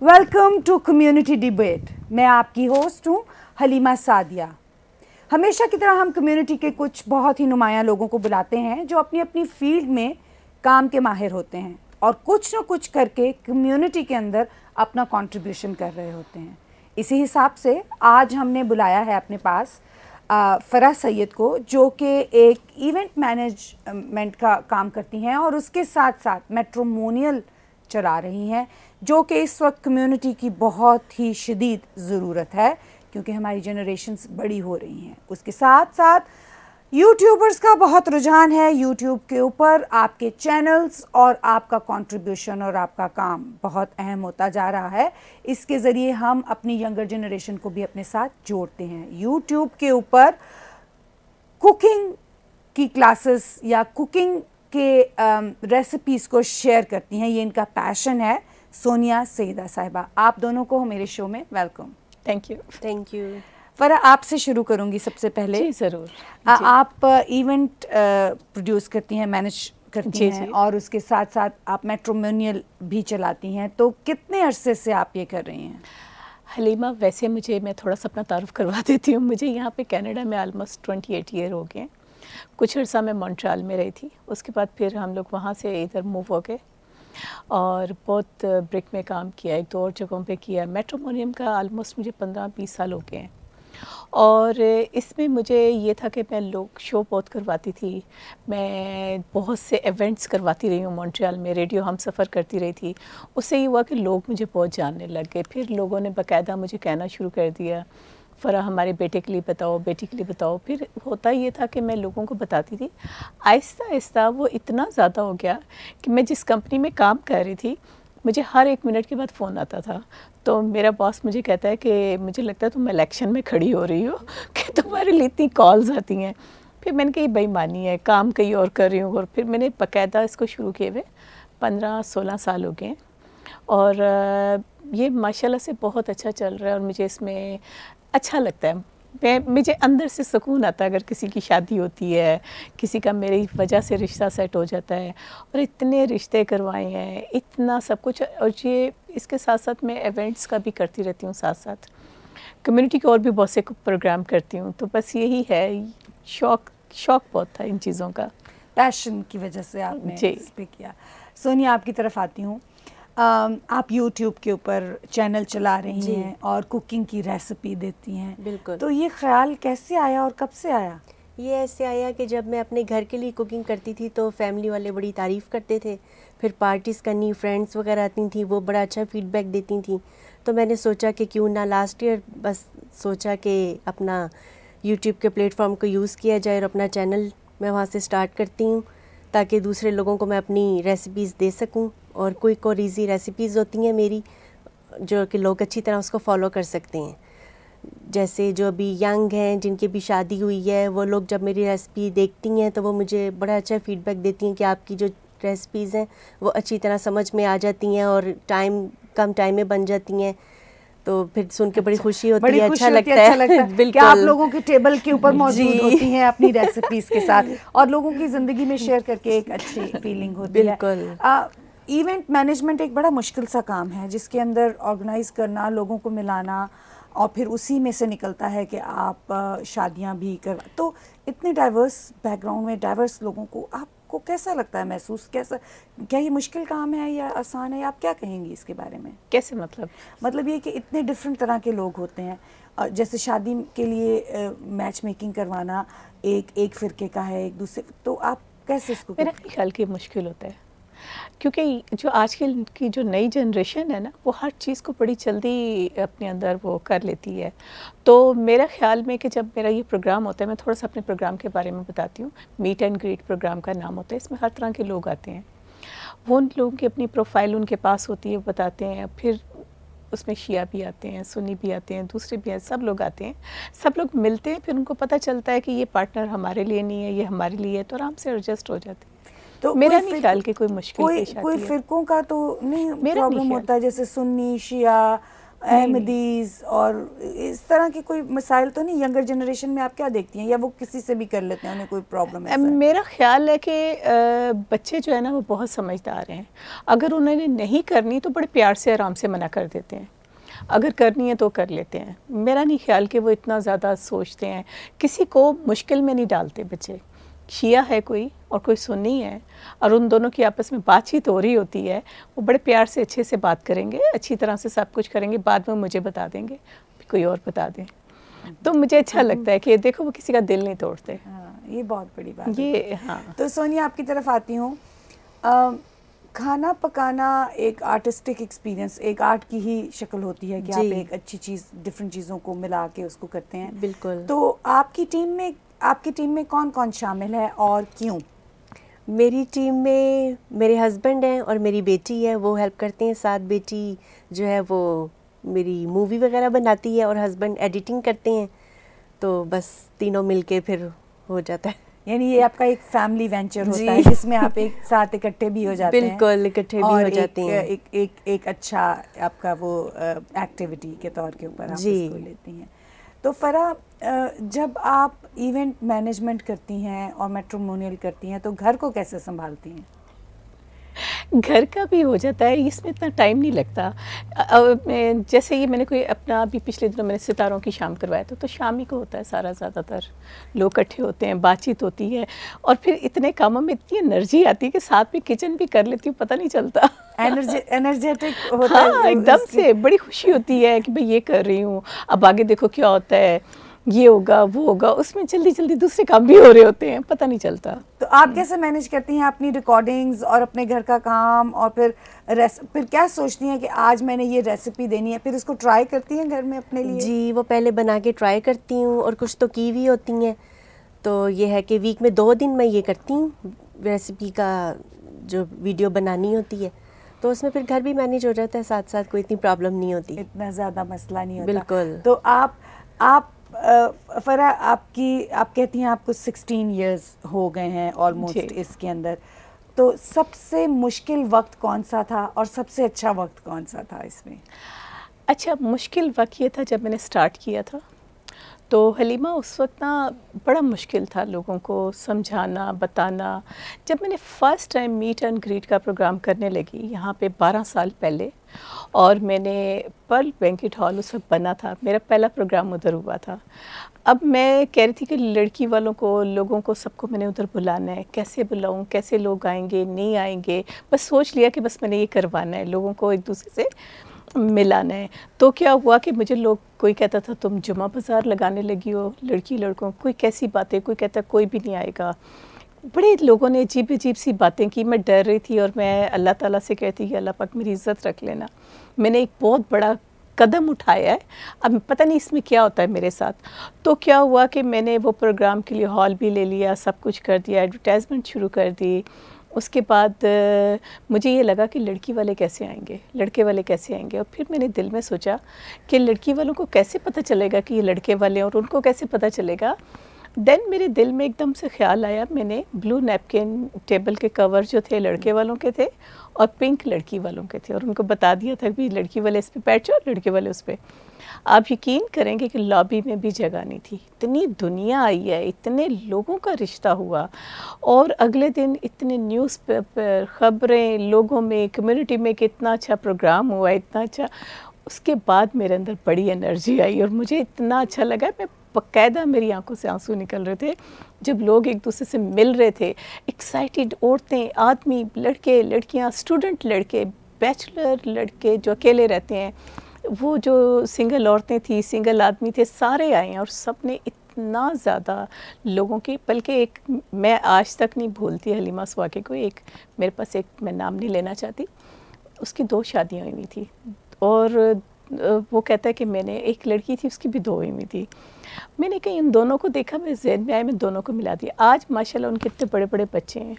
Welcome to community debate. मैं आपकी host हूँ हलीमा सादिया। हमेशा की तरह हम कम्युनिटी के कुछ बहुत ही नुमायां लोगों को बुलाते हैं जो अपनी अपनी फील्ड में काम के माहिर होते हैं और कुछ न कुछ करके कम्युनिटी के अंदर अपना कंट्रीब्यूशन कर रहे होते हैं। इसी हिसाब से आज हमने बुलाया है अपने पास फ़रा सैयद को, जो कि एक इवेंट मैनेजमेंट का काम करती हैं और उसके साथ साथ मैट्रिमोनियल चला रही हैं, जो कि इस वक्त कम्युनिटी की बहुत ही शदीद ज़रूरत है क्योंकि हमारी जनरेशन्स बड़ी हो रही हैं। उसके साथ साथ यूट्यूबर्स का बहुत रुझान है। यूट्यूब के ऊपर आपके चैनल्स और आपका कंट्रीब्यूशन और आपका काम बहुत अहम होता जा रहा है। इसके ज़रिए हम अपनी यंगर जनरेशन को भी अपने साथ जोड़ते हैं। यूट्यूब के ऊपर कुकिंग की क्लासेस या कुकिंग के रेसिपीज़ को शेयर करती हैं, ये इनका पैशन है। सोनिया सईदा साहिबा, आप दोनों को मेरे शो में welcome. Thank you. Thank you. Farah, आपसे शुरू करूंगी सबसे पहले। जी ज़रूर। आप इवेंट प्रोड्यूस करती हैं, मैनेज करती हैं और उसके साथ साथ आप मैट्रिमोनियल भी चलाती हैं, तो कितने अरसे से आप ये कर रही हैं? हलीमा, वैसे मैं थोड़ा सा अपना तारुफ करवा देती हूँ। मुझे यहाँ पे कनाडा में ऑलमोस्ट 28 ईयर हो गए। कुछ अर्सा मैं मॉन्ट्रियल में रही थी, उसके बाद फिर हम लोग वहाँ से इधर मूव हो गए और बहुत ब्रिक में काम किया, एक दो और जगहों पे किया। मैट्रिमोनियम का ऑलमोस्ट मुझे 15-20 साल हो गए हैं और इसमें मुझे ये था कि मैं लोग शो बहुत करवाती थी, मैं बहुत से इवेंट्स करवाती रही हूँ मॉन्ट्रियल में, रेडियो हम सफ़र करती रही थी। उससे ये हुआ कि लोग मुझे बहुत जानने लग गए। फिर लोगों ने बाकायदा मुझे कहना शुरू कर दिया, फ़रा हमारे बेटे के लिए बताओ, बेटी के लिए बताओ। फिर होता ये था कि मैं लोगों को बताती थी। आहिस्ता आहिस्ता वो इतना ज़्यादा हो गया कि मैं जिस कंपनी में काम कर रही थी, मुझे हर 1 मिनट के बाद फ़ोन आता था। तो मेरा बॉस मुझे कहता है कि मुझे लगता है तुम इलेक्शन में खड़ी हो रही हो कि तुम्हारे लिए इतनी कॉल्स आती हैं। फिर मैंने कही बेईमानी है, काम कहीं और कर रही हूँ। और फिर मैंने बाकायदा इसको शुरू किए हुए 15-16 साल हो गए और ये माशाल्लाह से बहुत अच्छा चल रहा है और मुझे इसमें अच्छा लगता है। मुझे अंदर से सुकून आता है अगर किसी की शादी होती है, किसी का मेरी वजह से रिश्ता सेट हो जाता है। और इतने रिश्ते करवाए हैं, इतना सब कुछ। और ये इसके साथ साथ मैं इवेंट्स का भी करती रहती हूँ, साथ साथ कम्युनिटी के और भी बहुत से प्रोग्राम करती हूँ। तो बस यही है, शौक बहुत था इन चीज़ों का, पैशन की वजह से आपने इस पे किया। सोनिया, आपकी तरफ आती हूँ। आप YouTube के ऊपर चैनल चला रही हैं और कुकिंग की रेसिपी देती हैं। बिल्कुल। तो ये ख्याल कैसे आया और कब से आया? ये ऐसे आया कि जब मैं अपने घर के लिए कुकिंग करती थी तो फैमिली वाले बड़ी तारीफ़ करते थे। फिर पार्टीज़ करनी, फ्रेंड्स वगैरह आती थी, वो बड़ा अच्छा फ़ीडबैक देती थी। तो मैंने सोचा कि क्यों ना लास्ट ईयर बस सोचा कि अपना YouTube के प्लेटफॉर्म को यूज़ किया जाए और अपना चैनल मैं वहाँ से स्टार्ट करती हूँ ताकि दूसरे लोगों को मैं अपनी रेसिपीज़ दे सकूँ। और क्विक और इजी रेसिपीज़ होती हैं मेरी, जो कि लोग अच्छी तरह उसको फॉलो कर सकते हैं। जैसे जो अभी यंग हैं, जिनकी भी शादी हुई है, वो लोग जब मेरी रेसिपी देखती हैं तो वो मुझे बड़ा अच्छा फ़ीडबैक देती हैं कि आपकी जो रेसिपीज़ हैं वो अच्छी तरह समझ में आ जाती हैं और कम टाइम में बन जाती हैं। तो फिर सुन के बड़ी खुशी होती है, अच्छा लगता है बिल्कुल। आप लोगों के टेबल के ऊपर मौजूद होती हैं अपनी रेसिपीज़ के साथ और लोगों की ज़िंदगी में शेयर करके एक अच्छी फीलिंग होती है। बिल्कुल। इवेंट मैनेजमेंट एक बड़ा मुश्किल सा काम है जिसके अंदर ऑर्गेनाइज करना, लोगों को मिलाना और फिर उसी में से निकलता है कि आप शादियां भी कर। तो इतने डाइवर्स बैकग्राउंड में डाइवर्स लोगों को आपको कैसा लगता है, महसूस कैसा, क्या ये मुश्किल काम है या आसान है, या आप क्या कहेंगी इसके बारे में? कैसे मतलब ये कि इतने डिफरेंट तरह के लोग होते हैं। जैसे शादी के लिए मैच मेकिंग करवाना एक फ़िरके का है, एक दूसरे, तो आप कैसे इसको? मेरा ख्याल कि मुश्किल होता है क्योंकि जो आजकल की जो नई जनरेशन है ना, वो हर चीज़ को बड़ी जल्दी अपने अंदर वो कर लेती है। तो मेरा ख्याल में कि जब मेरा ये प्रोग्राम होता है, मैं थोड़ा सा अपने प्रोग्राम के बारे में बताती हूँ। मीट एंड ग्रीट प्रोग्राम का नाम होता है। इसमें हर तरह के लोग आते हैं। वो उन लोगों की अपनी प्रोफाइल उनके पास होती है, बताते हैं। फिर उसमें शिया भी आते हैं, सुन्नी भी आते हैं, दूसरे भी हैं, सब लोग आते हैं, सब लोग मिलते हैं। फिर उनको पता चलता है कि ये पार्टनर हमारे लिए नहीं है, ये हमारे लिए है, तो आराम से एडजस्ट हो जाते हैं। तो मेरा नहीं ख्याल कि कोई मुश्किल पेश आती है। कोई फिरकों का तो नहीं प्रॉब्लम होता है, जैसे सुन्नी शिया अहमदीज और इस तरह के कोई मसाइल तो नहीं? यंगर जनरेशन में आप क्या देखती हैं, या वो किसी से भी कर लेते हैं, उन्हें कोई प्रॉब्लम है? मेरा ख्याल है कि बच्चे जो है ना वो बहुत समझदार हैं। अगर उन्होंने नहीं करनी तो बड़े प्यार से आराम से मना कर देते हैं, अगर करनी है तो कर लेते हैं। मेरा नहीं ख्याल कि वो इतना ज़्यादा सोचते हैं, किसी को मुश्किल में नहीं डालते बच्चे। शिया है कोई और कोई सुन्नी है, और उन दोनों की आपस में बातचीत हो रही होती है, वो बड़े प्यार से अच्छे से बात करेंगे, अच्छी तरह से सब कुछ करेंगे, बाद में मुझे बता देंगे, कोई और बता दें। तो मुझे अच्छा लगता है कि देखो वो किसी का दिल नहीं तोड़ते। ये बहुत बड़ी बात है। ये हाँ। तो सोनिया, आपकी तरफ आती हूँ। खाना पकाना एक आर्टिस्टिक एक्सपीरियंस, एक आर्ट की ही शक्ल होती है कि आप एक अच्छी चीज़, डिफरेंट चीज़ों को मिला के उसको करते हैं। बिल्कुल। तो आपकी टीम में कौन कौन शामिल है और क्यों? मेरी टीम में मेरे हस्बैंड हैं और मेरी बेटी है, वो हेल्प करते हैं। साथ बेटी जो है वो मेरी मूवी वगैरह बनाती है और हस्बैंड एडिटिंग करते हैं। तो बस तीनों मिलके फिर हो जाता है। यानी ये आपका एक फैमिली वेंचर होता है जिसमें आप एक साथ इकट्ठे भी हो जाते हैं। बिल्कुल, इकट्ठे भी हो जाते हैं। एक अच्छा आपका वो एक्टिविटी के तौर के ऊपर आप इसको लेती हैं। तो फरा, जब आप इवेंट मैनेजमेंट करती हैं और मैट्रिमोनियल करती हैं तो घर को कैसे संभालती हैं? घर का भी हो जाता है, इसमें इतना टाइम नहीं लगता। जैसे ये मैंने कोई अपना अभी पिछले दिनों मैंने सितारों की शाम करवाया था, तो शाम ही को होता है सारा, ज़्यादातर लोग इकट्ठे होते हैं, बातचीत होती है, और फिर इतने कामों में इतनी एनर्जी आती है कि साथ में किचन भी कर लेती हूँ, पता नहीं चलता। एनर्जेटिक होता है। हाँ, एकदम से बड़ी खुशी होती है कि भाई ये कर रही हूँ, अब आगे देखो क्या होता है, ये होगा वो होगा, उसमें जल्दी जल्दी दूसरे काम भी हो रहे होते हैं, पता नहीं चलता। तो आप कैसे मैनेज करती हैं अपनी रिकॉर्डिंग्स और अपने घर का काम, और फिर क्या सोचती हैं कि आज मैंने ये रेसिपी देनी है, फिर उसको ट्राई करती हैं घर में अपने लिए? जी, वो पहले बना के ट्राई करती हूँ, और कुछ तो की भी होती हैं। तो ये है कि वीक में 2 दिन मैं ये करती हूँ, रेसिपी का जो वीडियो बनानी होती है, तो उसमें फिर घर भी मैनेज हो जाता है साथ साथ, कोई इतनी प्रॉब्लम नहीं होती, इतना ज़्यादा मसला नहीं होता। बिल्कुल। तो आप फरा, आप कहती हैं आपको 16 इयर्स हो गए हैं ऑलमोस्ट इसके अंदर, तो सबसे मुश्किल वक्त कौन सा था और सबसे अच्छा वक्त कौन सा था इसमें? अच्छा, मुश्किल वक्त ये था जब मैंने स्टार्ट किया था, तो हलीमा उस वक्त ना बड़ा मुश्किल था लोगों को समझाना, बताना। जब मैंने first time meet and greet का प्रोग्राम करने लगी यहाँ पे 12 साल पहले, और मैंने पर्ल बैंक्वेट हॉल उस वक्त बना था, मेरा पहला प्रोग्राम उधर हुआ था। अब मैं कह रही थी कि लड़की वालों को, लोगों को, सबको मैंने उधर बुलाना है, कैसे बुलाऊं, कैसे लोग आएंगे नहीं आएंगे, बस सोच लिया कि बस मैंने ये करवाना है, लोगों को एक दूसरे से मिलाना है। तो क्या हुआ कि मुझे लोग, कोई कहता था तुम जुमा बाज़ार लगाने लगी हो लड़की लड़कों, कोई कैसी बातें, कोई कहता कोई भी नहीं आएगा, बड़े लोगों ने अजीब सी बातें की। मैं डर रही थी और मैं अल्लाह ताला से कहती कि अल्लाह पाक मेरी इज़्ज़त रख लेना। मैंने एक बहुत बड़ा कदम उठाया है, अब पता नहीं इसमें क्या होता है मेरे साथ। तो क्या हुआ कि मैंने वो प्रोग्राम के लिए हॉल भी ले लिया, सब कुछ कर दिया, एडवर्टाइजमेंट शुरू कर दी। उसके बाद मुझे ये लगा कि लड़की वाले कैसे आएंगे, लड़के वाले कैसे आएंगे, और फिर मैंने दिल में सोचा कि लड़की वालों को कैसे पता चलेगा कि ये लड़के वाले हैं, और उनको कैसे पता चलेगा। देन मेरे दिल में एकदम से ख्याल आया, मैंने ब्लू नैपकिन, टेबल के कवर जो थे लड़के वालों के थे और पिंक लड़की वालों के थे, और उनको बता दिया था कि लड़की वाले इस पे बैठ जाओ, लड़के वाले उस पर। आप यकीन करेंगे कि लॉबी में भी जगह नहीं थी, इतनी दुनिया आई है, इतने लोगों का रिश्ता हुआ, और अगले दिन इतने न्यूज़पेपर, ख़बरें, लोगों में, कम्युनिटी में कि इतना अच्छा प्रोग्राम हुआ, इतना अच्छा। उसके बाद मेरे अंदर बड़ी एनर्जी आई और मुझे इतना अच्छा लगा, मैं बाकायदा मेरी आंखों से आंसू निकल रहे थे जब लोग एक दूसरे से मिल रहे थे, एक्साइटेड औरतें, आदमी, लड़के, लड़कियां, स्टूडेंट लड़के, बैचलर लड़के जो अकेले रहते हैं, वो जो सिंगल औरतें थी, सिंगल आदमी थे, सारे आए हैं और सब ने इतना ज़्यादा लोगों की, बल्कि एक मैं आज तक नहीं भूलती हलीमा उस वाक़े को। एक मेरे पास, एक मैं नाम नहीं लेना चाहती, उसकी 2 शादियाँ हुई थी, और वो कहता है कि मैंने, एक लड़की थी उसकी भी 2 हुई थी, मैंने कहीं इन दोनों को देखा, मेरे ज़हन में आया, मैं दोनों को मिला दिया। आज माशाल्लाह उनके इतने बड़े बड़े बच्चे हैं,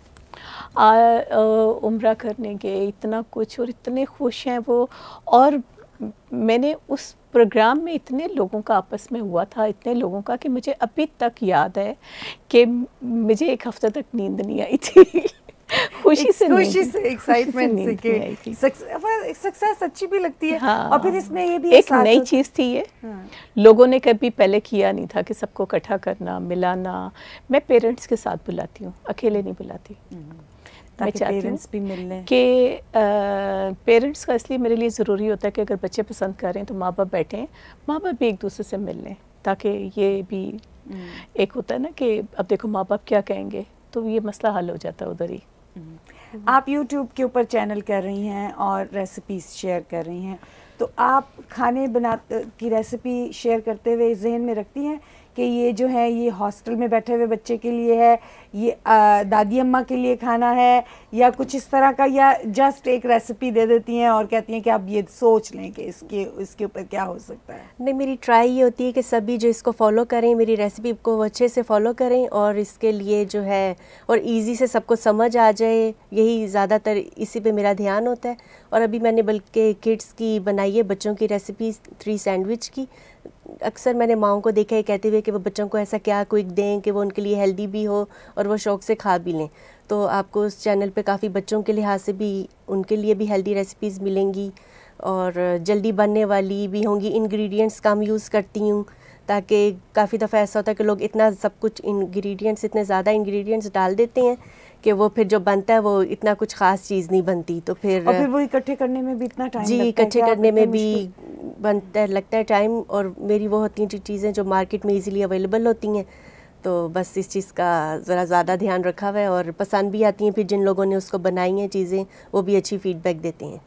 उम्रा करने गए, इतना कुछ, और इतने खुश हैं वो। और मैंने उस प्रोग्राम में इतने लोगों का आपस में हुआ था, इतने लोगों का, कि मुझे अभी तक याद है कि मुझे 1 हफ़्ते तक नींद नहीं आई थी खुशी से एक्साइटमेंट से कि सक्सेस अच्छी भी लगती है। हाँ, और फिर इसमें ये भी एक नई चीज़ थी ये। हाँ, लोगों ने कभी पहले किया नहीं था कि सबको इकट्ठा करना, मिलाना। मैं पेरेंट्स के साथ बुलाती हूँ, अकेले नहीं बुलाती। मैं चाहती हूँ कि पेरेंट्स का इसलिए मेरे लिए ज़रूरी होता है कि अगर बच्चे पसंद कर रहे हैं तो माँ बाप बैठें, माँ बाप भी एक दूसरे से मिल लें, ताकि ये भी एक होता है ना कि अब देखो माँ बाप क्या कहेंगे, तो ये मसला हल हो जाता है उधर ही। आप YouTube के ऊपर चैनल कर रही हैं और रेसिपीज शेयर कर रही हैं, तो आप खाने की रेसिपी शेयर करते हुए जहन में रखती हैं कि ये जो है ये हॉस्टल में बैठे हुए बच्चे के लिए है, ये दादी अम्मा के लिए खाना है, या कुछ इस तरह का, या जस्ट एक रेसिपी दे देती हैं और कहती हैं कि आप ये सोच लें कि इसके ऊपर क्या हो सकता है? नहीं, मेरी ट्राई ये होती है कि सभी जो इसको फॉलो करें, मेरी रेसिपी को अच्छे से फॉलो करें, और इसके लिए जो है और इजी से सबको समझ आ जाए, यही ज़्यादातर इसी पे मेरा ध्यान होता है। और अभी मैंने बल्कि किड्स की बनाई है, बच्चों की रेसिपी 3 सैंडविच की। अक्सर मैंने माओं को देखा है कहते हुए कि वो बच्चों को ऐसा क्या क्विक दें कि वो उनके लिए हेल्दी भी हो और वो शौक़ से खा भी लें। तो आपको उस चैनल पे काफ़ी बच्चों के लिहाज से भी, उनके लिए भी हेल्दी रेसिपीज़ मिलेंगी और जल्दी बनने वाली भी होंगी। इंग्रेडिएंट्स कम यूज़ करती हूँ, ताकि काफ़ी दफ़ा ऐसा होता है कि लोग इतना सब कुछ इतने ज़्यादा इंग्रेडिएंट्स डाल देते हैं कि वो फिर जो बनता है वो इतना कुछ ख़ास चीज़ नहीं बनती। तो फिर वो इकट्ठे करने में भी इतना टाइम लगता है। जी, इकट्ठे करने में भी लगता है टाइम। और मेरी वो होती हैं चीज़ें जो मार्केट में इजीली अवेलेबल होती हैं, तो बस इस चीज़ का ज़रा ज़्यादा ध्यान रखा हुआ है और पसंद भी आती हैं। फिर जिन लोगों ने उसको बनाई हैं चीज़ें, वो भी अच्छी फीडबैक देते हैं।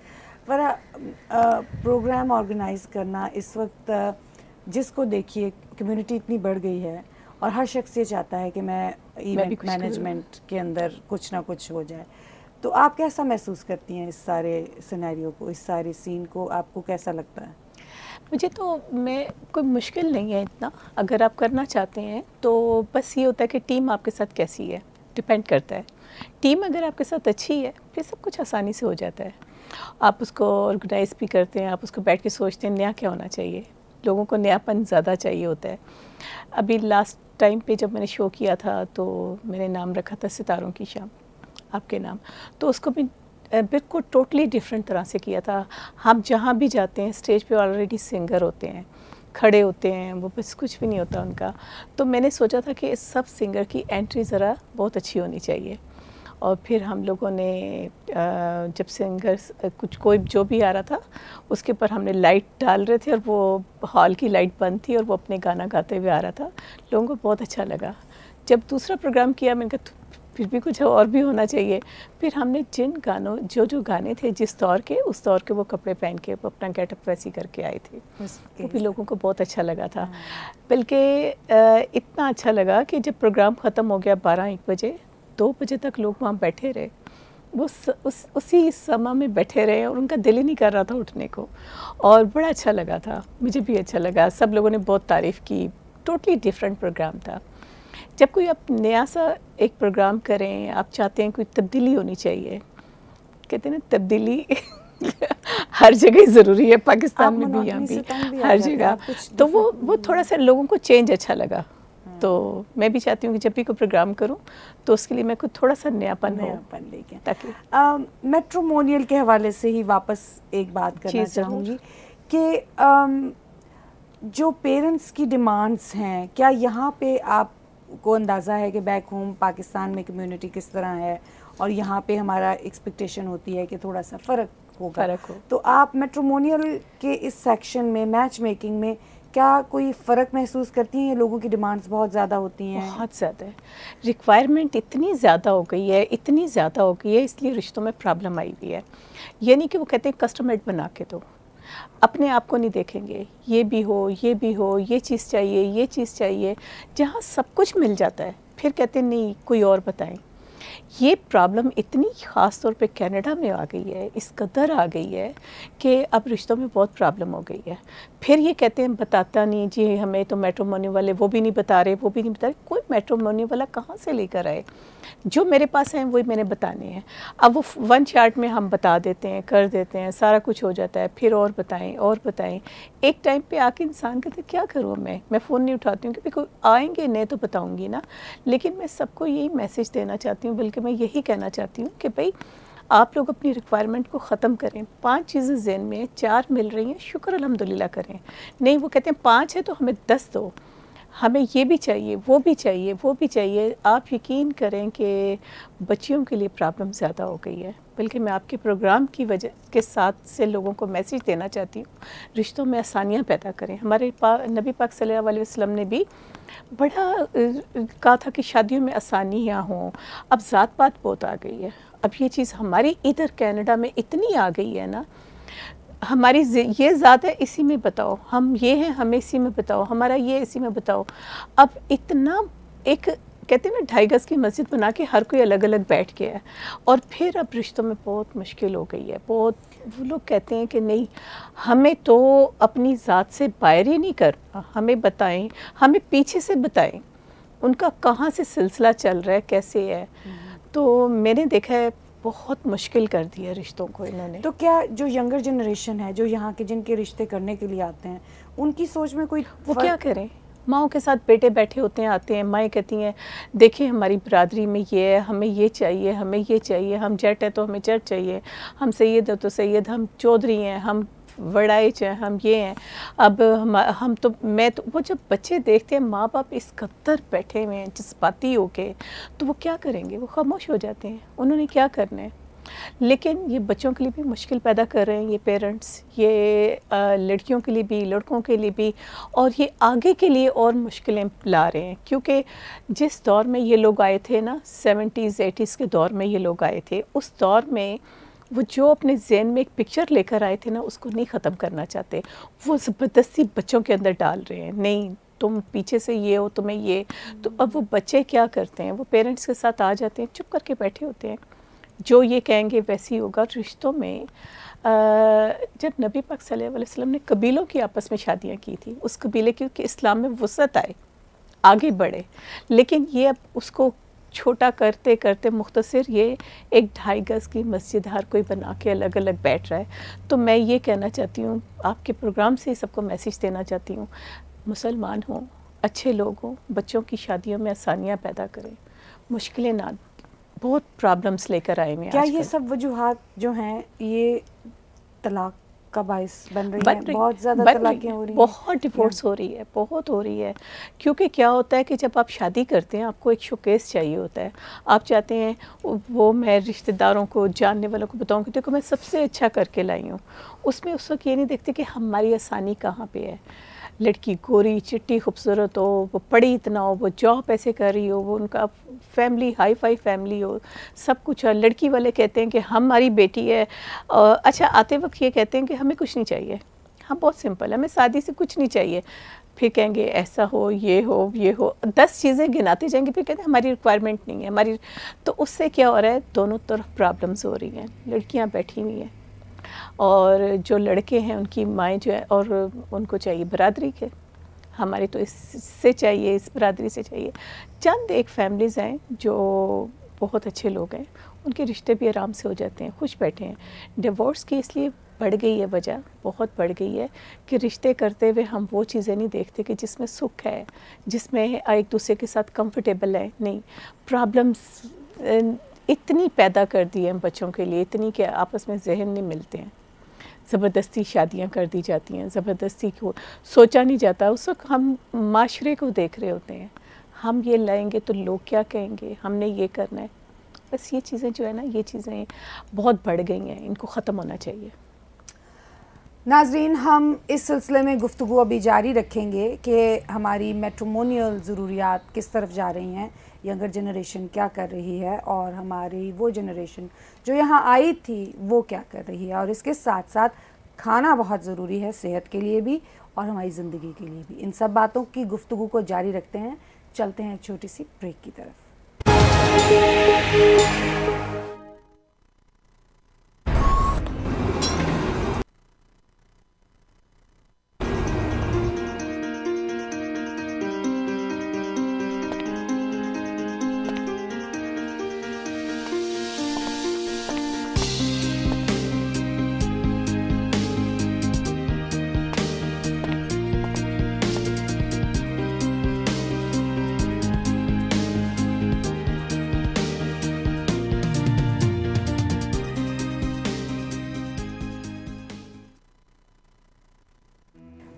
पर प्रोग्राम ऑर्गेनाइज़ करना इस वक्त, जिसको देखिए कम्युनिटी इतनी बढ़ गई है और हर शख्स ये चाहता है कि मैं इवेंट मैनेजमेंट के अंदर कुछ ना कुछ हो जाए, तो आप कैसा महसूस करती हैं इस सारे सिनेरियो को, इस सारे सीन को? आपको कैसा लगता है? मुझे तो कोई मुश्किल नहीं है इतना। अगर आप करना चाहते हैं तो बस ये होता है कि टीम आपके साथ कैसी है, डिपेंड करता है। टीम अगर आपके साथ अच्छी है फिर सब कुछ आसानी से हो जाता है। आप उसको ऑर्गेनाइज़ भी करते हैं, आप उसको बैठ के सोचते हैं नया क्या होना चाहिए। लोगों को नयापन ज़्यादा चाहिए होता है। अभी लास्ट टाइम पे जब मैंने शो किया था तो मैंने नाम रखा था सितारों की शाम, आपके नाम। तो उसको भी बिल्कुल टोटली डिफरेंट तरह से किया था। हम जहाँ भी जाते हैं स्टेज पे ऑलरेडी सिंगर होते हैं, खड़े होते हैं, वो बस कुछ भी नहीं होता उनका। तो मैंने सोचा था कि सब सिंगर की एंट्री ज़रा बहुत अच्छी होनी चाहिए। और फिर हम लोगों ने जब सिंगर्स कोई जो भी आ रहा था उसके ऊपर हमने लाइट डाल रहे थे और वो हॉल की लाइट बंद थी और वो अपने गाना गाते हुए आ रहा था। लोगों को बहुत अच्छा लगा। जब दूसरा प्रोग्राम किया मैंने कहा फिर भी कुछ और भी होना चाहिए। फिर हमने जिन गानों जो गाने थे जिस दौर के, उस दौर के वो कपड़े पहन के वो अपना गेटअप वैसी करके आए थे। वो भी लोगों को बहुत अच्छा लगा था। बल्कि इतना अच्छा लगा कि जब प्रोग्राम ख़त्म हो गया 12-1 बजे, 2 बजे तक लोग वहाँ बैठे रहे। वो उसी समय में बैठे रहे और उनका दिल ही नहीं कर रहा था उठने को, और बड़ा अच्छा लगा था। मुझे भी अच्छा लगा, सब लोगों ने बहुत तारीफ़ की। टोटली डिफरेंट प्रोग्राम था। जब कोई आप नया सा एक प्रोग्राम करें, आप चाहते हैं कोई तब्दीली होनी चाहिए। कहते हैं ना तब्दीली हर जगह ज़रूरी है, पाकिस्तान में भी, यहाँ भी, हर जगह। तो वो थोड़ा सा लोगों को चेंज अच्छा लगा। तो मैं भी चाहती हूँ कि जब भी कोई प्रोग्राम करूँ तो उसके लिए मैं कुछ थोड़ा सा नयापन लेके, ताकि मैट्रिमोनियल के हवाले से ही वापस एक बात करना चाहूँगी कि जो पेरेंट्स की डिमांड्स हैं, क्या यहाँ पे आपको अंदाज़ा है कि बैक होम पाकिस्तान में कम्युनिटी किस तरह है और यहाँ पे हमारा एक्सपेक्टेशन होती है कि थोड़ा सा फ़र्क होगा? तो आप मैट्रिमोनियल के इस सेक्शन में, मैच मेकिंग में, क्या कोई फ़र्क महसूस करती हैं? लोगों की डिमांड्स बहुत ज़्यादा होती हैं। बहुत ज़्यादा है, रिक्वायरमेंट इतनी ज़्यादा हो गई है, इतनी ज़्यादा हो गई है, इसलिए रिश्तों में प्रॉब्लम आई हुई है। ये नहीं कि वो कहते हैं कस्टमाइज बना के दो, अपने आप को नहीं देखेंगे, ये भी हो, ये भी हो, ये चीज़ चाहिए, ये चीज़ चाहिए। जहाँ सब कुछ मिल जाता है फिर कहते हैं नहीं कोई और बताएं। ये प्रॉब्लम इतनी ख़ास तौर पे कनाडा में आ गई है, इस कदर आ गई है कि अब रिश्तों में बहुत प्रॉब्लम हो गई है। फिर ये कहते हैं बताता नहीं जी, हमें तो मैट्रिमोनी वाले वो भी नहीं बता रहे, वो भी नहीं बता रहे। कोई मैट्रिमोनियल वाला कहाँ से लेकर आए? जो मेरे पास हैं वही मैंने बताने हैं। अब वो वन चार्ट में हम बता देते हैं, कर देते हैं, सारा कुछ हो जाता है, फिर और बताएं और बताएं। एक टाइम पे आके इंसान कहते क्या करूँ मैं फ़ोन नहीं उठाती हूँ, क्योंकि आएंगे नहीं तो बताऊँगी ना। लेकिन मैं सबको यही मैसेज देना चाहती हूँ, बल्कि मैं यही कहना चाहती हूँ कि भाई आप लोग अपनी रिक्वायरमेंट को ख़त्म करें। 5 चीज़ें ज़हन में 4 मिल रही हैं, शुक्र अल्हम्दुलिल्लाह करें। नहीं, वो कहते हैं 5 है तो हमें 10 दो, हमें ये भी चाहिए, वो भी चाहिए, वो भी चाहिए। आप यकीन करें कि बच्चियों के लिए प्रॉब्लम ज़्यादा हो गई है। बल्कि मैं आपके प्रोग्राम की वजह के साथ से लोगों को मैसेज देना चाहती हूँ, रिश्तों में आसानियाँ पैदा करें। हमारे नबी पाक सल्लल्लाहु अलैहि वसल्लम ने भी बड़ा कहा था कि शादियों में आसानियाँ हों। अब ज़ात पात बहुत आ गई है। अब ये चीज़ हमारी इधर कनाडा में इतनी आ गई है ना, हमारी ये ज़ात है इसी में बताओ, हम ये हैं हमें इसी में बताओ, हमारा ये इसी में बताओ। अब इतना एक कहते हैं ना 2.5 गज की मस्जिद बना के हर कोई अलग अलग बैठ गया है, और फिर अब रिश्तों में बहुत मुश्किल हो गई है। बहुत वो लोग कहते हैं कि नहीं, हमें तो अपनी ज़ात से बाहर ही नहीं करना, हमें बताएं, हमें पीछे से बताएं उनका कहाँ से सिलसिला चल रहा है, कैसे है। तो मैंने देखा है बहुत मुश्किल कर दिया रिश्तों को इन्होंने। तो क्या जो यंगर जनरेशन है, जो यहाँ के जिनके रिश्ते करने के लिए आते हैं, उनकी सोच में कोई वो क्या करें? माओं के साथ बेटे बैठे होते हैं, आते हैं, माएँ कहती हैं देखिए हमारी बरादरी में ये है, हमें ये चाहिए, हमें ये चाहिए, हम जट है तो हमें जट चाहिए, हम सैयद है तो सैयद, हम चौधरी हैं, हम वड़ाइच हैं, हम ये हैं। अब हम तो मैं तो वो जब बच्चे देखते हैं माँ बाप इस कत्तर बैठे हुए हैं जज्बाती होके, तो वो क्या करेंगे? वो खामोश हो जाते हैं, उन्होंने क्या करना है। लेकिन ये बच्चों के लिए भी मुश्किल पैदा कर रहे हैं ये पेरेंट्स, ये लड़कियों के लिए भी, लड़कों के लिए भी, और ये आगे के लिए और मुश्किलें ला रहे हैं। क्योंकि जिस दौर में ये लोग आए थे ना, 70s 80s के दौर में ये लोग आए थे, उस दौर में वो जो अपने ज़हन में एक पिक्चर लेकर आए थे ना, उसको नहीं ख़त्म करना चाहते। वो ज़बरदस्ती बच्चों के अंदर डाल रहे हैं, नहीं तुम पीछे से ये हो, तुम्हें ये। तो अब वो बच्चे क्या करते हैं, वो पेरेंट्स के साथ आ जाते हैं, चुप करके बैठे होते हैं, जो ये कहेंगे वैसे ही होगा। रिश्तों में जब नबी पाक सल्लल्लाहु अलैहि वसल्लम ने कबीलों की आपस में शादियाँ की थी, उस कबीले की इस्लाम में वसअत आए, आगे बढ़े। लेकिन ये अब उसको छोटा करते करते मुख्तसर ये एक 2.5 गज की मस्जिद हर कोई बना के अलग अलग बैठ रहा है। तो मैं ये कहना चाहती हूँ, आपके प्रोग्राम से सबको मैसेज देना चाहती हूँ, मुसलमान हों, अच्छे लोग हों, बच्चों की शादियों में आसानियाँ पैदा करें, मुश्किलें ना, बहुत प्रॉब्लम्स लेकर आए हैं। क्या ये सब वजूहात जो हैं ये तलाक का बायस बन रही है? बहुत ज़्यादा तलाक़ें हो रही हैं, बहुत डिवोर्स हो रही है, बहुत हो रही है। क्योंकि क्या होता है कि जब आप शादी करते हैं आपको एक शोकेस चाहिए होता है, आप चाहते हैं वो मैं रिश्तेदारों को, जानने वालों को बताऊँ कि देखो मैं सबसे अच्छा करके लाई हूँ। उसमें उस वक्त ये नहीं देखते कि हमारी आसानी कहाँ पे है। लड़की गोरी चिट्टी खूबसूरत हो, वो पढ़ी इतना हो, वो जॉब ऐसे कर रही हो, वो उनका फैमिली हाई फाई फैमिली हो, सब कुछ है। लड़की वाले कहते हैं कि हमारी बेटी है, अच्छा आते वक्त ये कहते हैं कि हमें कुछ नहीं चाहिए, हम बहुत सिंपल, हमें शादी से कुछ नहीं चाहिए। फिर कहेंगे ऐसा हो, ये हो, ये हो, 10 चीज़ें गिनाते जाएंगे, फिर कहते हैं हमारी रिक्वायरमेंट नहीं है हमारी। तो उससे क्या हो रहा है, दोनों तरफ प्रॉब्लम्स हो रही हैं। लड़कियाँ बैठी हुई हैं और जो लड़के हैं उनकी माएँ जो है, और उनको चाहिए बरादरी के, हमारे तो इससे चाहिए, इस बरादरी से चाहिए। चंद एक फैमिलीज़ हैं जो बहुत अच्छे लोग हैं, उनके रिश्ते भी आराम से हो जाते हैं, खुश बैठे हैं। डिवोर्स की इसलिए बढ़ गई है वजह, बहुत बढ़ गई है कि रिश्ते करते हुए हम वो चीज़ें नहीं देखते कि जिसमें सुख है, जिसमें एक दूसरे के साथ कंफर्टेबल है। नहीं, प्रॉब्लम्स इतनी पैदा कर दी है बच्चों के लिए, इतनी कि आपस में जहन नहीं मिलते हैं। ज़बरदस्ती शादियां कर दी जाती हैं, ज़बरदस्ती को सोचा नहीं जाता। उस वक्त हम माशरे को देख रहे होते हैं, हम ये लाएंगे तो लोग क्या कहेंगे, हमने ये करना है। बस ये चीज़ें जो है ना, ये चीज़ें बहुत बढ़ गई हैं, इनको ख़त्म होना चाहिए। नाज़रीन, हम इस सिलसिले में गुफ्तगू अभी जारी रखेंगे कि हमारी मैट्रिमोनियल ज़रूरियात किस तरफ जा रही हैं, यंगर जनरेशन क्या कर रही है, और हमारी वो जनरेशन जो यहाँ आई थी वो क्या कर रही है। और इसके साथ साथ खाना बहुत ज़रूरी है, सेहत के लिए भी और हमारी ज़िंदगी के लिए भी। इन सब बातों की गुफ्तगू को जारी रखते हैं, चलते हैं एक छोटी सी ब्रेक की तरफ।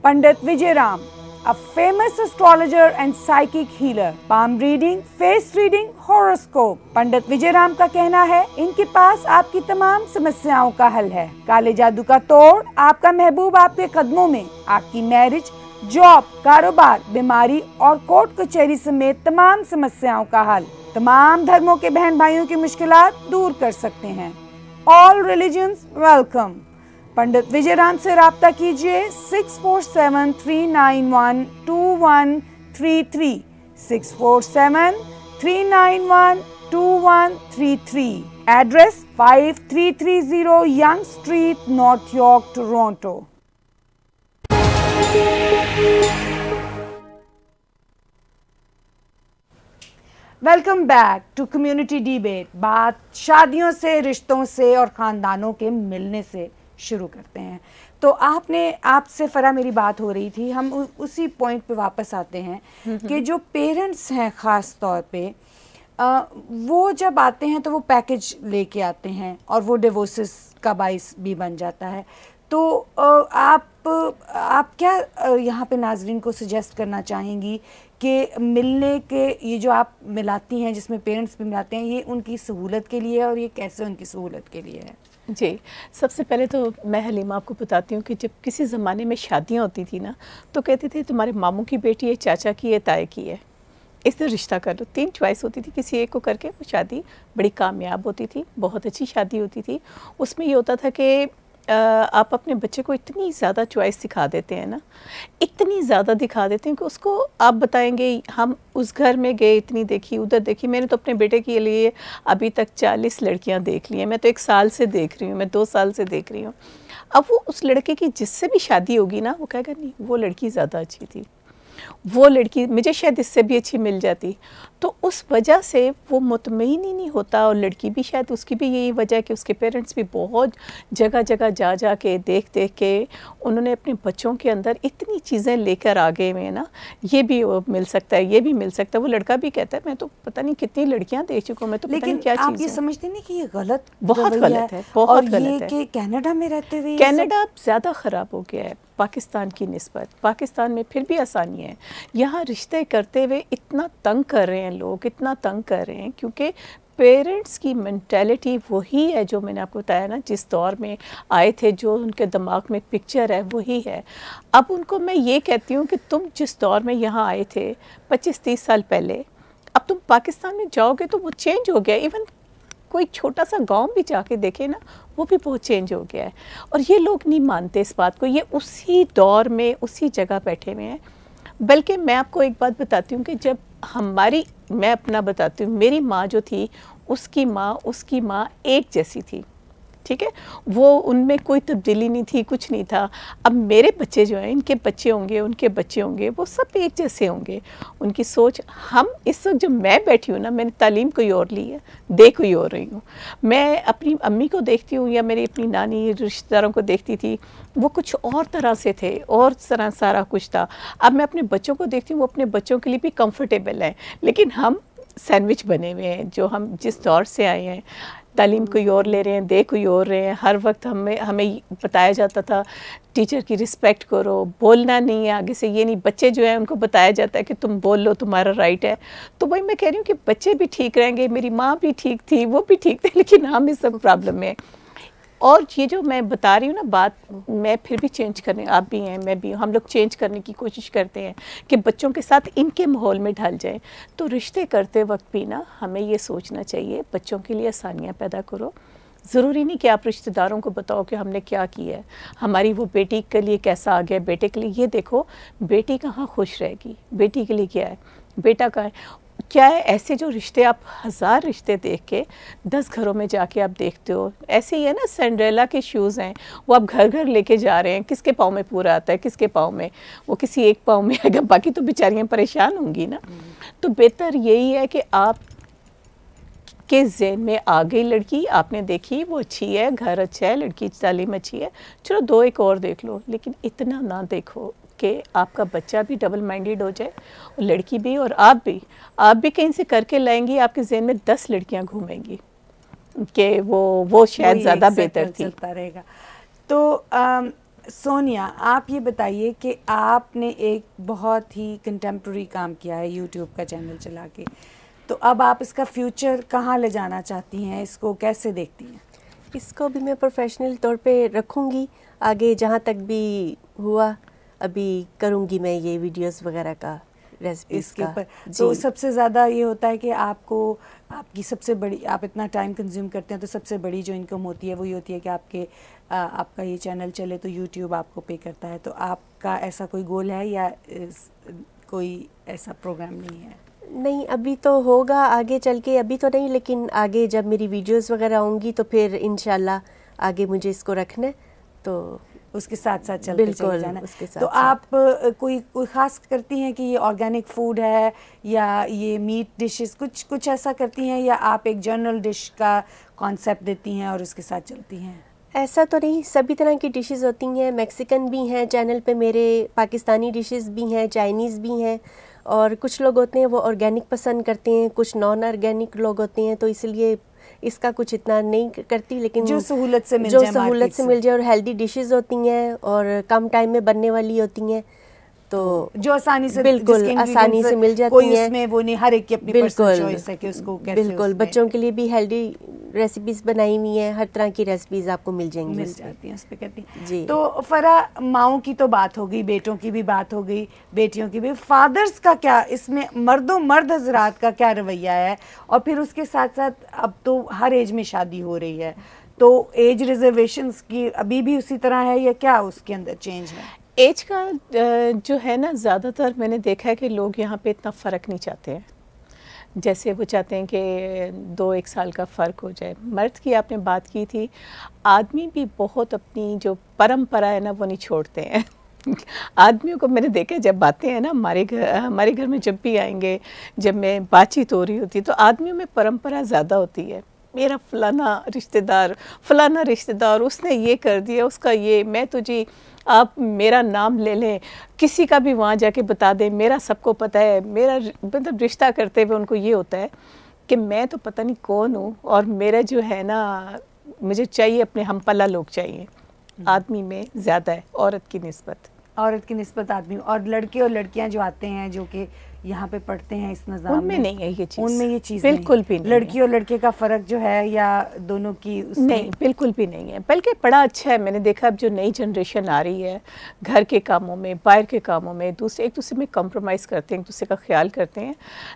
पंडित Vijay Ram, a famous astrologer and psychic healer, palm reading, face reading, horoscope। पंडित विजय राम का कहना है इनके पास आपकी तमाम समस्याओं का हल है। काले जादू का तोड़, आपका महबूब आपके कदमों में, आपकी मैरिज, जॉब, कारोबार, बीमारी और कोर्ट कचहरी समेत तमाम समस्याओं का हल। तमाम धर्मों के बहन भाइयों की मुश्किलात दूर कर सकते हैं। All religions welcome. Pandit Vijay Ram से राब्ता कीजिए 647-391-2133, 647-391-2133। Address 5330 Yonge Street, North York, Toronto. Welcome back to community debate. बात शादियों से, रिश्तों से और ख़ानदानों के मिलने से शुरू करते हैं। तो आपसे फरा मेरी बात हो रही थी, हम उसी पॉइंट पे वापस आते हैं कि जो पेरेंट्स हैं ख़ास तौर पे वो जब आते हैं तो वो पैकेज लेके आते हैं और वो डिवोर्सेस का बाइस भी बन जाता है। तो आप क्या यहाँ पे नाजरीन को सजेस्ट करना चाहेंगी कि मिलने के ये जो आप मिलाती हैं जिसमें पेरेंट्स भी मिलाते हैं, ये उनकी सहूलत के लिए है और ये कैसे उनकी सहूलत के लिए है? जी, सबसे पहले तो मैं हलीमा आपको बताती हूँ कि जब किसी ज़माने में शादियाँ होती थी ना, तो कहते थे तुम्हारे मामू की बेटी है, चाचा की है, ताए की है, इससे रिश्ता कर लो। 3 चॉइस होती थी, किसी एक को करके वो शादी बड़ी कामयाब होती थी, बहुत अच्छी शादी होती थी। उसमें ये होता था कि आप अपने बच्चे को इतनी ज़्यादा चॉइस दिखा देते हैं ना, इतनी ज़्यादा दिखा देते हैं कि उसको आप बताएंगे हम उस घर में गए, इतनी देखी, उधर देखी। मैंने तो अपने बेटे के लिए अभी तक 40 लड़कियां देख ली हैं। मैं तो 1 साल से देख रही हूँ, मैं 2 साल से देख रही हूँ। अब वो उस लड़के की जिससे भी शादी होगी ना, वो कहेगा नहीं वो लड़की ज़्यादा अच्छी थी, वो लड़की मुझे शायद इससे भी अच्छी मिल जाती। तो उस वजह से वो मुतमईन ही नहीं होता, और लड़की भी शायद उसकी भी यही वजह है कि उसके पेरेंट्स भी बहुत जगह जगह जा के देख के उन्होंने अपने बच्चों के अंदर इतनी चीज़ें लेकर आ गए हैं ना, ये भी मिल सकता है, ये भी मिल सकता है। वो लड़का भी कहता है मैं तो पता नहीं कितनी लड़कियां देख चुका हूँ, मैं तो पता नहीं क्या चीज़ है। आप ये समझते नहीं कि ये गलत, बहुत गलत है, बहुत गलत है। कि कनाडा में रहते हुए कनाडा ज़्यादा ख़राब हो गया है पाकिस्तान की निस्बत। पाकिस्तान में फिर भी आसानी है, यहाँ रिश्ते करते हुए इतना तंग कर रहे हैं लोग, इतना तंग कर रहे हैं, क्योंकि पेरेंट्स की मेंटालिटी वही है जो मैंने आपको बताया ना, जिस दौर में आए थे, जो उनके दिमाग में पिक्चर है वही है। अब उनको मैं ये कहती हूँ कि तुम जिस दौर में यहाँ आए थे 25-30 साल पहले, अब तुम पाकिस्तान में जाओगे तो वो चेंज हो गया। इवन कोई छोटा सा गांव भी जाके देखे ना, वो भी बहुत चेंज हो गया है। और ये लोग नहीं मानते इस बात को, ये उसी दौर में उसी जगह बैठे हुए हैं। बल्कि मैं आपको एक बात बताती हूँ कि जब मैं अपना बताती हूँ, मेरी माँ जो थी उसकी माँ एक जैसी थी, ठीक है, वो उनमें कोई तब्दीली नहीं थी, कुछ नहीं था। अब मेरे बच्चे जो हैं, इनके बच्चे होंगे, उनके बच्चे होंगे, वो सब एक जैसे होंगे, उनकी सोच। हम इस वक्त जब मैं बैठी हूँ ना, मैंने तालीम कोई और ली है, दे कोई और रही हूँ। मैं अपनी अम्मी को देखती हूँ या मेरी अपनी नानी रिश्तेदारों को देखती थी, वो कुछ और तरह से थे, और तरह सारा कुछ था। अब मैं अपने बच्चों को देखती हूँ, वो अपने बच्चों के लिए भी कंफर्टेबल हैं, लेकिन हम सैंडविच बने हुए हैं। जो हम जिस दौर से आए हैं, तालीम कोई और ले रहे हैं, दे कोई और रहे हैं। हर वक्त हमें बताया जाता था टीचर की रिस्पेक्ट करो, बोलना नहीं है आगे से, ये नहीं। बच्चे जो है उनको बताया जाता है कि तुम बोल लो, तुम्हारा राइट है। तो वही मैं कह रही हूँ कि बच्चे भी ठीक रहेंगे, मेरी माँ भी ठीक थी, वो भी ठीक थे, लेकिन हम इस सब प्रॉब्लम में। और ये जो मैं बता रही हूँ ना बात, मैं फिर भी चेंज करने, आप भी हैं, मैं भी हूँ, हम लोग चेंज करने की कोशिश करते हैं कि बच्चों के साथ इनके माहौल में ढल जाएं। तो रिश्ते करते वक्त भी ना हमें ये सोचना चाहिए, बच्चों के लिए आसानियाँ पैदा करो। ज़रूरी नहीं कि आप रिश्तेदारों को बताओ कि हमने क्या किया है, हमारी वो बेटी के लिए कैसा आ गया, बेटे के लिए ये देखो बेटी कहाँ खुश रहेगी, बेटी के लिए क्या है, बेटा कहाँ है, क्या है। ऐसे जो रिश्ते आप 1000 रिश्ते देख के 10 घरों में जाके आप देखते हो, ऐसे ही है ना। सिंड्रेला के शूज़ हैं, वो आप घर घर लेके जा रहे हैं, किसके पाँव में पूरा आता है, किसके पाँव में, वो किसी एक पाँव में आएगा, बाकी तो बेचारियाँ परेशान होंगी ना। तो बेहतर यही है कि आप के ज़हन में आ गई लड़की, आपने देखी वो अच्छी है, घर अच्छा है, लड़की की तालीम अच्छी है, चलो 2 एक और देख लो। लेकिन इतना ना देखो कि आपका बच्चा भी डबल माइंडेड हो जाए, और लड़की भी, और आप भी कहीं से करके लाएंगी, आपके ज़हन में 10 लड़कियां घूमेंगी कि वो शायद ज़्यादा बेहतर थी। चलता रहेगा। तो सोनिया, आप ये बताइए कि आपने एक बहुत ही कंटेम्प्रेरी काम किया है यूट्यूब का चैनल चला के, तो अब आप इसका फ्यूचर कहाँ ले जाना चाहती हैं, इसको कैसे देखती हैं? इसको भी मैं प्रोफेशनल तौर पे रखूँगी, आगे जहाँ तक भी हुआ अभी करूँगी मैं ये वीडियोस वगैरह का, रेसिपीज इसके का। ऊपर तो सबसे ज़्यादा ये होता है कि आपको आपकी सबसे बड़ी, आप इतना टाइम कंज्यूम करते हैं तो सबसे बड़ी जो इनकम होती है वो ये होती है कि आपका ये चैनल चले तो यूट्यूब आपको पे करता है। तो आपका ऐसा कोई गोल है या कोई ऐसा प्रोग्राम नहीं है? नहीं, अभी तो होगा आगे चल के, अभी तो नहीं, लेकिन आगे जब मेरी वीडियोस वगैरह होंगी तो फिर इंशाल्लाह आगे मुझे इसको रखना है, तो उसके साथ साथ चलते चले जाना। उसके साथ तो साथ। आप कोई ख़ास करती हैं कि ये ऑर्गेनिक फूड है या ये मीट डिशेस, कुछ ऐसा करती हैं, या आप एक जनरल डिश का कॉन्सेप्ट देती हैं और उसके साथ चलती हैं? ऐसा तो नहीं, सभी तरह की डिशेस होती हैं, मैक्सिकन भी हैं चैनल पे मेरे, पाकिस्तानी डिशेस भी हैं, चाइनीज़ भी हैं, और कुछ लोग होते हैं वो ऑर्गेनिक पसंद करते हैं, कुछ नॉन ऑर्गेनिक लोग होते हैं, तो इसलिए इसका कुछ इतना नहीं करती, लेकिन जो सहूलत से मिल जाए और हेल्दी डिशेस होती हैं और कम टाइम में बनने वाली होती हैं, तो जो आसानी से, बिल्कुल आसानी से मिल जाती कोई हैं। उसमें वो नहीं, हर एक की अपनी पर्सनल चॉइस है कि उसको कैसे। बिल्कुल, बच्चों के लिए भी हेल्दी रेसिपीज बनाई हुई हैं, हर तरह की रेसिपीज आपको मिल जाएंगी, मिल जाती हैं उस पे करती जी। तो फरा, माओं की तो बात हो गई, बेटों की भी बात हो गई, बेटियों की भी, फादर्स का क्या इसमें, मर्द हजरात का क्या रवैया है? और फिर उसके साथ साथ अब तो हर एज में शादी हो रही है, तो एज रिजर्वेशंस की अभी भी उसी तरह है या क्या उसके अंदर चेंज है? एज का जो है ना, ज़्यादातर मैंने देखा है कि लोग यहाँ पे इतना फ़र्क नहीं चाहते हैं। जैसे वो चाहते हैं कि 2-1 साल का फ़र्क हो जाए। मर्द की आपने बात की थी, आदमी भी बहुत अपनी जो परंपरा है ना वो नहीं छोड़ते हैं। आदमियों को मैंने देखा, जब आते हैं ना हमारे घर में जब भी आएंगे, जब मैं बातचीत हो रही होती है तो आदमियों में परंपरा ज़्यादा होती है। मेरा फलाना रिश्तेदार उसने ये कर दिया, उसका ये, मैं तो जी आप मेरा नाम ले लें, किसी का भी वहाँ जाके बता दें, मेरा सबको पता है। मेरा मतलब रिश्ता करते हुए उनको ये होता है कि मैं तो पता नहीं कौन हूँ, और मेरा जो है ना, मुझे चाहिए अपने हमपला लोग चाहिए। आदमी में ज़्यादा है औरत की निस्बत आदमी। और लड़के और लड़कियां जो आते हैं जो कि यहाँ पे पढ़ते हैं इस निज़ाम उनमें नहीं है ये चीज़, उनमें ये चीज़ बिल्कुल भी नहीं। लड़की और लड़के का फ़र्क जो है या दोनों की नहीं, बिल्कुल भी नहीं है, बल्कि बड़ा अच्छा है। मैंने देखा अब जो नई जनरेशन आ रही है, घर के कामों में, बाहर के कामों में एक दूसरे में कंप्रोमाइज़ करते हैं, एक दूसरे का ख्याल करते हैं।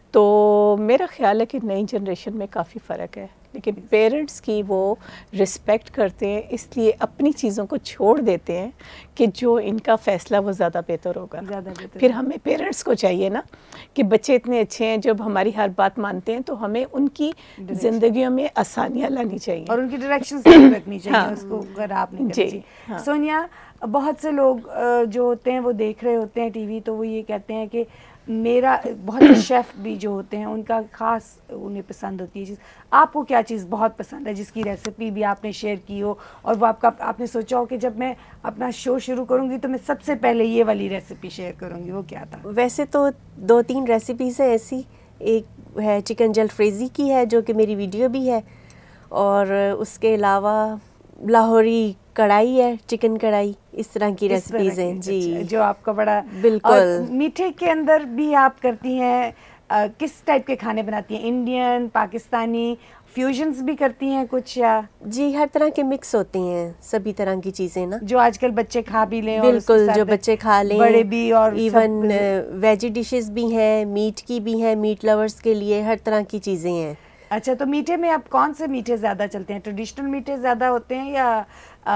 तो मेरा ख्याल है कि नई जनरेशन में काफ़ी फ़र्क है, लेकिन पेरेंट्स की वो रिस्पेक्ट करते हैं, इसलिए अपनी चीज़ों को छोड़ देते हैं कि जो इनका फ़ैसला वो ज़्यादा बेहतर होगा। फिर हमें पेरेंट्स को चाहिए ना कि बच्चे इतने अच्छे हैं, जब हमारी हर बात मानते हैं तो हमें उनकी ज़िंदगियों में आसानियाँ लानी चाहिए और उनकी डायरेक्शन सही रखनी चाहिए। हाँ, उसको खराब नहीं करनी चाहिए। हाँ। सोनिया, बहुत से लोग जो होते हैं वो देख रहे होते हैं टीवी, तो वो ये कहते हैं कि मेरा, बहुत से शेफ़ भी जो होते हैं उनका ख़ास उन्हें पसंद होती है चीज़। आपको क्या चीज़ बहुत पसंद है जिसकी रेसिपी भी आपने शेयर की हो और वो आपने सोचा हो कि जब मैं अपना शो शुरू करूँगी तो मैं सबसे पहले ये वाली रेसिपी शेयर करूँगी, वो क्या था? वैसे तो 2-3 रेसिपीज़ हैं ऐसी। एक है चिकन जलफ्रेज़ी की है जो कि मेरी वीडियो भी है, और उसके अलावा लाहौरी कढ़ाई है, चिकन कढ़ाई, इस तरह की रेसिपीज़ हैं जी, जो आपका बड़ा बिल्कुल। और मीठे के अंदर भी आप करती हैं, किस टाइप के खाने बनाती हैं? इंडियन, पाकिस्तानी, फ्यूजन्स भी करती हैं कुछ या? जी, हर तरह के मिक्स होते हैं, सभी तरह की चीज़ें ना, जो आजकल बच्चे खा भी लें। बिल्कुल, जो बच्चे खा लें, बड़े भी, और इवन वेजी डिशेस भी हैं, मीट की भी हैं, मीट लवर्स के लिए हर तरह की चीज़ें हैं। अच्छा, तो मीठे में आप कौन से मीठे ज़्यादा चलते हैं? ट्रेडिशनल मीठे ज़्यादा होते हैं या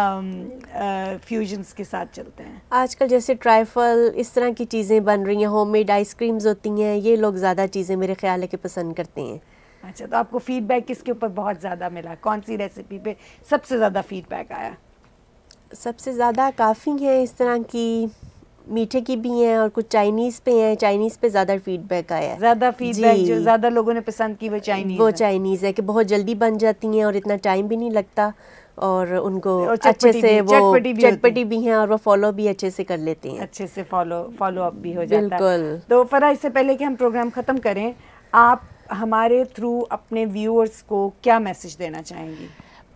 फ्यूजन्स के साथ चलते हैं? आजकल जैसे ट्राइफल, इस तरह की चीज़ें बन रही हैं, होममेड आइसक्रीम्स होती हैं, ये लोग ज़्यादा चीज़ें मेरे ख्याल है कि पसंद करते हैं। अच्छा, तो आपको फीडबैक किसके ऊपर बहुत ज़्यादा मिला? कौन सी रेसिपी पे सबसे ज़्यादा फीडबैक आया? सबसे ज़्यादा काफ़ी है इस तरह की, मीठे की भी हैं और कुछ चाइनीज़ पे हैं। चाइनीज़ पे ज़्यादा फीडबैक आया है। ज़्यादा फीडबैक जो ज़्यादा लोगों ने पसंद की वो चाइनीज़ है कि बहुत जल्दी बन जाती हैं और इतना टाइम भी नहीं लगता, और उनको अच्छे से वो चटपटी भी हैं और वो फॉलो भी अच्छे से कर लेते हैं, अच्छे से फॉलो अप भी हो जाता है। बिल्कुल। तो फरा, इससे पहले कि हम प्रोग्राम ख़त्म करें, आप हमारे थ्रू अपने व्यूअर्स को क्या मैसेज देना चाहेंगी?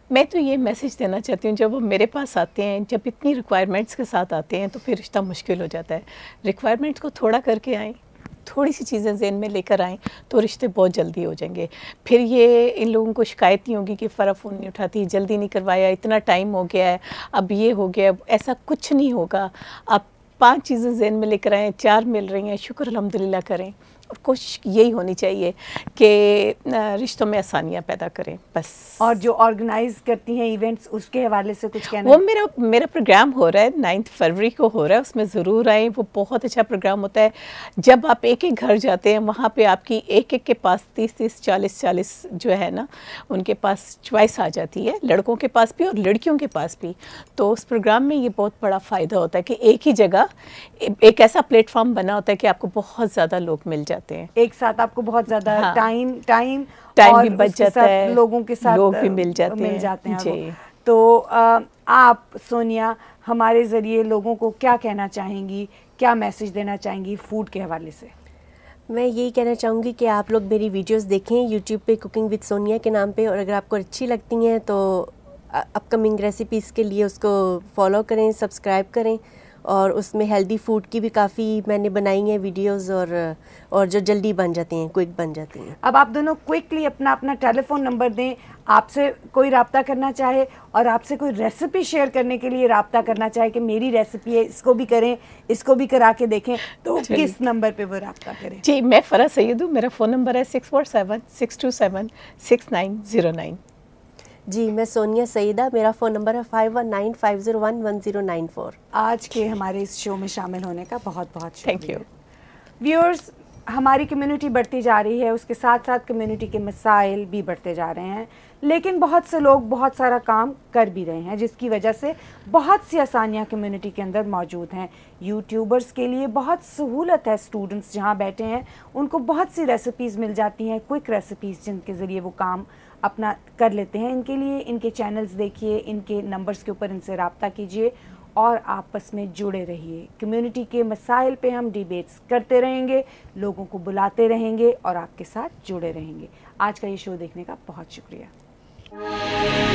मैं तो ये मैसेज देना चाहती हूँ, जब वो मेरे पास आते हैं, जब इतनी रिक्वायरमेंट्स के साथ आते हैं तो फिर रिश्ता मुश्किल हो जाता है। रिक्वायरमेंट्स को थोड़ा करके आएँ, थोड़ी सी चीज़ें ज़हन में लेकर आएँ तो रिश्ते बहुत जल्दी हो जाएंगे। फिर ये इन लोगों को शिकायत नहीं होगी कि फ़रा फ़ोन नहीं उठाती, जल्दी नहीं करवाया, इतना टाइम हो गया है, अब ये हो गया, ऐसा कुछ नहीं होगा। आप 5 चीज़ें ज़हन में लेकर आएँ, 4 मिल रही हैं, शुक्र अल्हम्दुलिल्लाह करें। और कोशिश यही होनी चाहिए कि रिश्तों में आसानियाँ पैदा करें बस। और जो ऑर्गेनाइज करती हैं इवेंट्स, उसके हवाले से कुछ कहना? वो मेरा प्रोग्राम हो रहा है 9 फरवरी को हो रहा है, उसमें ज़रूर आएँ। वो बहुत अच्छा प्रोग्राम होता है। जब आप एक एक घर जाते हैं, वहाँ पे आपकी एक एक के पास 30-30, 40-40 जो है ना, उनके पास चॉइस आ जाती है, लड़कों के पास भी और लड़कियों के पास भी। तो उस प्रोग्राम में ये बहुत बड़ा फ़ायदा होता है कि एक ही जगह एक ऐसा प्लेटफॉर्म बना होता है कि आपको बहुत ज़्यादा लोग मिल जाते हैं, एक साथ आपको बहुत ज़्यादा हाँ, टाइम भी बच जाता है, लोगों के साथ लोग भी मिल जाते हैं जी। तो आप सोनिया हमारे ज़रिए लोगों को क्या कहना चाहेंगी, क्या मैसेज देना चाहेंगी फूड के हवाले से? मैं यही कहना चाहूँगी कि आप लोग मेरी वीडियोस देखें यूट्यूब पे कुकिंग विद सोनिया के नाम पे, और अगर आपको अच्छी लगती हैं तो अपकमिंग रेसिपीज़ के लिए उसको फॉलो करें, सब्सक्राइब करें। और उसमें हेल्दी फूड की भी काफ़ी मैंने बनाई हैं वीडियोस, और जो जल्दी बन जाती हैं, क्विक बन जाती हैं। अब आप दोनों क्विकली अपना अपना टेलीफोन नंबर दें। आपसे कोई रब्ता करना चाहे और आपसे कोई रेसिपी शेयर करने के लिए रब्ता करना चाहे कि मेरी रेसिपी है, इसको भी करें, इसको भी करा के देखें, तो किस नंबर पे वो रब्ता करें? जी, मैं फ़रा सैयद हूँ, मेरा फ़ोन नंबर है 647-627-6909। जी, मैं सोनिया सईदा, मेरा फ़ोन नंबर है 5195011094। आज के हमारे इस शो में शामिल होने का बहुत बहुत शुक्रिया। Thank you. व्यूअर्स, हमारी कम्युनिटी बढ़ती जा रही है, उसके साथ साथ कम्युनिटी के मसाइल भी बढ़ते जा रहे हैं, लेकिन बहुत से लोग बहुत सारा काम कर भी रहे हैं, जिसकी वजह से बहुत सी आसानियाँ कम्युनिटी के अंदर मौजूद हैं। यूट्यूबर्स के लिए बहुत सहूलत है, स्टूडेंट्स जहाँ बैठे हैं उनको बहुत सी रेसिपीज़ मिल जाती हैं, क्विक रेसिपीज़, जिनके ज़रिए वो काम अपना कर लेते हैं। इनके लिए इनके चैनल्स देखिए, इनके नंबर्स के ऊपर इनसे रब्ता कीजिए और आपस में जुड़े रहिए। कम्युनिटी के मसाइल पे हम डिबेट्स करते रहेंगे, लोगों को बुलाते रहेंगे और आपके साथ जुड़े रहेंगे। आज का ये शो देखने का बहुत शुक्रिया।